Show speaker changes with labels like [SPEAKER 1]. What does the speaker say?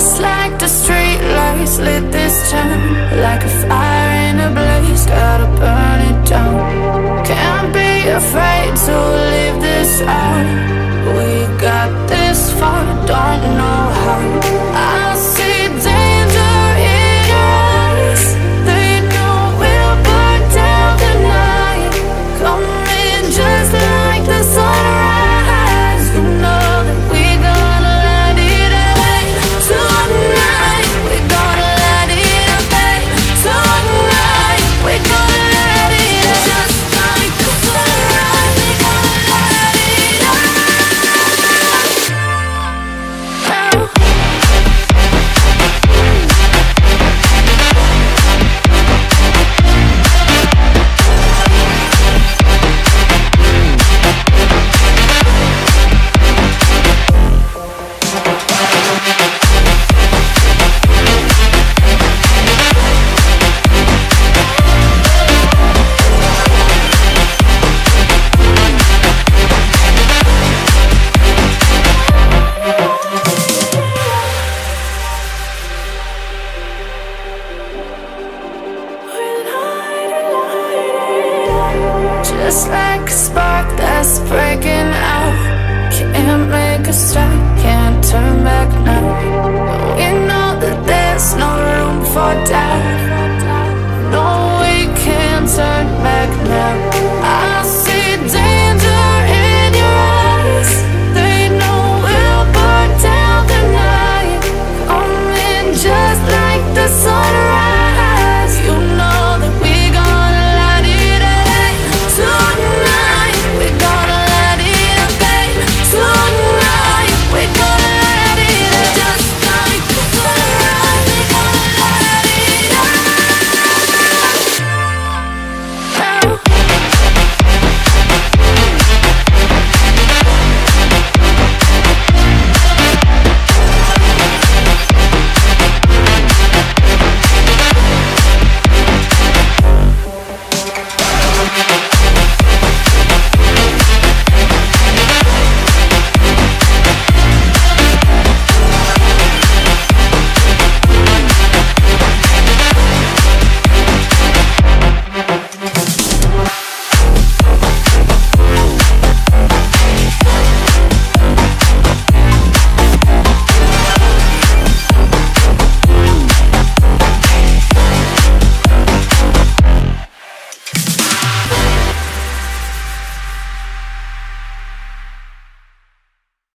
[SPEAKER 1] Just like the street lights lit this town, like a fire in a blaze, gotta burn it down. Can't be afraid to leave this out. We got this far, don't know how. I see danger in your eyes. They know we'll burn down the night. Coming just like the sunrise. You know that we gonna let it rain tonight. We gonna let it rain tonight. We gonna let it just like the sunrise. We gonna let it rain. Just like a spark that's breaking out. Can't make a stop, can't turn back now. We know that there's no room for doubt.